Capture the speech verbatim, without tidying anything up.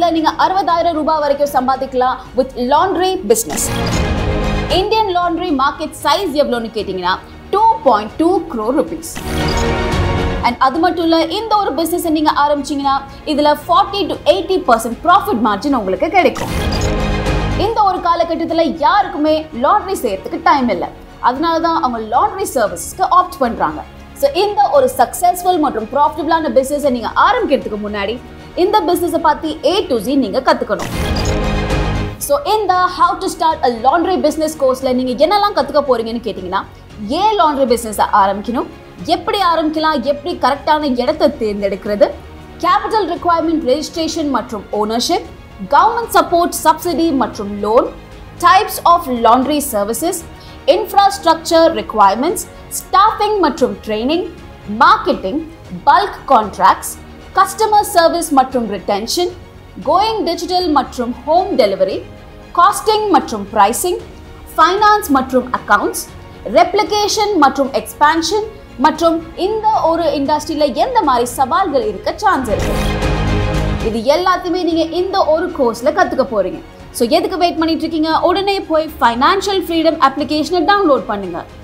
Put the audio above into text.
மாசத்துல நீங்க அறுபதாயிரம் ரூபாய் வரைக்கும் சம்பாதிக்கலாம் with laundry business. Indian laundry market size எவ்வளவுன்னு கேட்டிங்கன்னா two point two crore rupees. And அது மட்டும் இல்ல இந்த ஒரு business நீங்க ஆரம்பிச்சீங்கன்னா இதுல forty to eighty percent profit margin உங்களுக்கு கிடைக்கும். இந்த ஒரு காலகட்டத்துல யாருக்குமே laundry செய்யறதுக்கு டைம் இல்ல. அதனால தான் அவங்க laundry servicesக்கு ஆப்ட் பண்றாங்க. So இந்த ஒரு successful மற்றும் profitable business நீங்க ஆரம்பிக்கிறதுக்கு முன்னாடி இந்த business பத்தி A to Z நீங்க கத்துக்கணும். So இந்த how to start a laundry business courseல நீங்க என்னெல்லாம் கத்துக்க போறீங்கன்னு கேட்டிங்கன்னா ஏன் laundry business ஆரம்பிக்கணும், எப்படி ஆரம்பிக்கலாம், எப்படி கரெக்டான இடத்தை தேர்ந்தெடுக்கிறது, capital requirement registration மற்றும் ownership, government support subsidy மற்றும் loan, types of laundry services, infrastructure requirements, staffing மற்றும் training, marketing, bulk contracts, customer service மற்றும் retention, going digital மற்றும் home delivery, costing மற்றும் pricing, finance மற்றும் accounts, replication மற்றும் expansion மற்றும் இந்த ஒரு இண்டஸ்ட்ரியில எந்த மாதிரி சவால்கள் இருக்க சான்ஸ் இருக்கு. இது எல்லாத்தையுமே நீங்க இந்த ஒரு கோர்ஸ்ல கத்துக்க போறீங்க. So எதுக்கு வெயிட் பண்ணிட்டு இருக்கீங்க? உடனே போய் ஃபைனான்ஷியல் ஃப்ரீடம் அப்ளிகேஷனை டவுன்லோட் பண்ணுங்க.